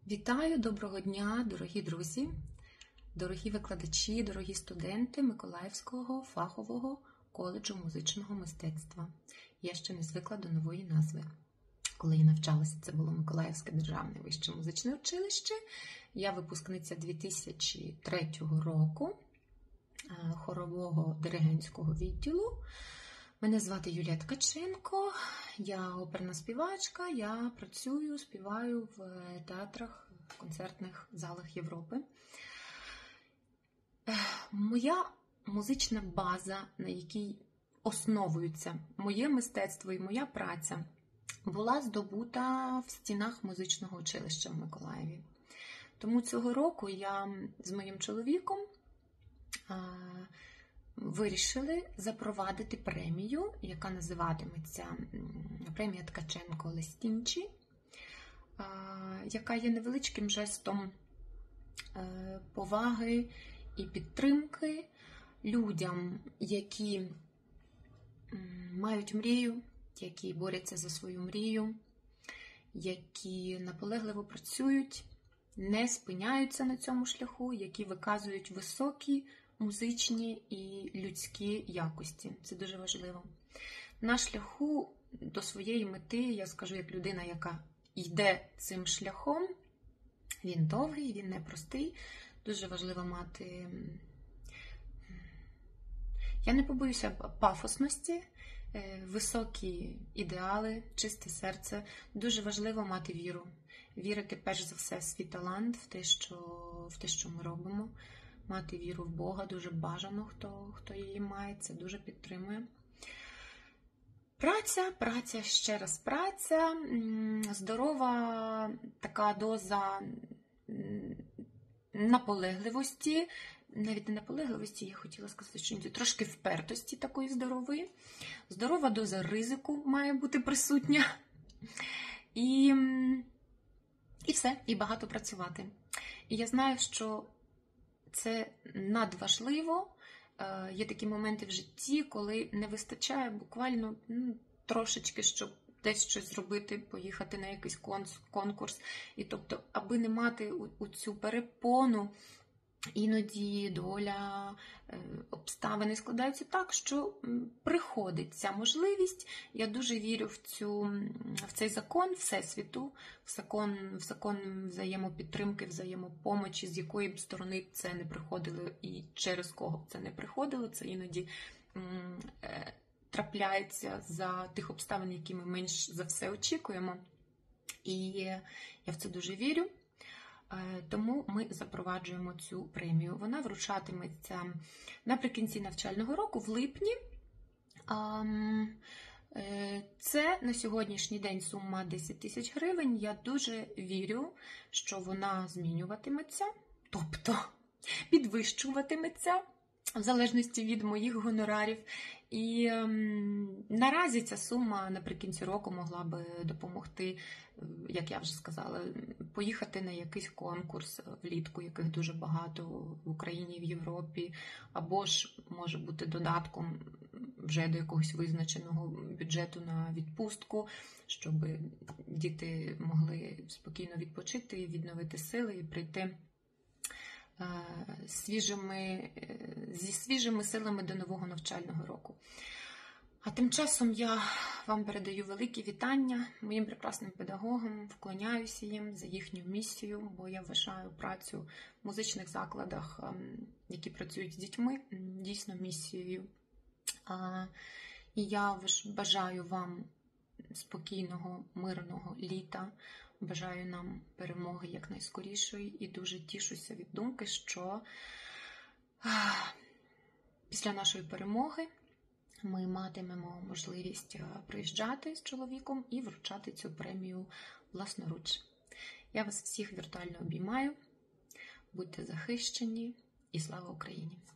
Вітаю, доброго дня, дорогі друзі, дорогі викладачі, дорогі студенти Миколаївського фахового коледжу музичного мистецтва. Я ще не звикла до нової назви. Коли я навчалася, це було Миколаївське державне вище музичне училище. Я випускниця 2003 року хорового диригентського відділу. Мене звати Юлія Ткаченко, я оперна співачка, я працюю, співаю в театрах, в концертних залах Європи. Моя музична база, на якій основується моє мистецтво і моя праця, була здобута в стінах музичного училища в Миколаєві. Тому цього року я з моїм чоловіком вирішили запровадити премію, яка називатиметься премія Ткаченко-Лестінчі, яка є невеличким жестом поваги і підтримки людям, які мають мрію, які борються за свою мрію, які наполегливо працюють, не спиняються на цьому шляху, які виказують високі музичні і людські якості. Це дуже важливо. На шляху до своєї мети, я скажу як людина, яка йде цим шляхом, він довгий, він непростий, дуже важливо мати, я не побоюся пафосності, високі ідеали, чисте серце. Дуже важливо мати віру. Вірити перш за все в свій талант, в те, що ми робимо. Мати віру в Бога, дуже бажано, хто її має, це дуже підтримує. Праця, ще раз праця, здорова така доза наполегливості, навіть не наполегливості, я хотіла сказати, що трошки впертості такої здорової. Здорова доза ризику має бути присутня. І все, і багато працювати. І я знаю, що це надважливо. Є такі моменти в житті, коли не вистачає буквально трошечки, щоб десь щось зробити, поїхати на якийсь конкурс. І тобто, аби не мати цю перепону, іноді доля, обставини складаються так, що приходить ця можливість. Я дуже вірю в цей закон Всесвіту, в закон взаємопідтримки, взаємопомочі, з якої б сторони це не приходило і через кого б це не приходило. Це іноді трапляється за тих обставин, які ми менш за все очікуємо. І я в це дуже вірю. Тому ми запроваджуємо цю премію. Вона вручатиметься наприкінці навчального року, в липні. Це на сьогоднішній день сума 10 тисяч гривень. Я дуже вірю, що вона змінюватиметься, тобто підвищуватиметься, в залежності від моїх гонорарів. І наразі ця сума наприкінці року могла би допомогти, як я вже сказала, поїхати на якийсь конкурс влітку, яких дуже багато в Україні і в Європі, або ж може бути додатком вже до якогось визначеного бюджету на відпустку, щоб діти могли спокійно відпочити, відновити сили і прийти зі свіжими силами до нового навчального року. А тим часом я вам передаю великі вітання моїм прекрасним педагогам, вклоняюся їм за їхню місію, бо я вважаю працю в музичних закладах, які працюють з дітьми, дійсно місією. І я бажаю вам спокійного, мирного літа, бажаю нам перемоги якнайскорішої і дуже тішуся від думки, що після нашої перемоги ми матимемо можливість приїжджати з чоловіком і вручати цю премію власноруч. Я вас всіх віртуально обіймаю, будьте захищені і слава Україні!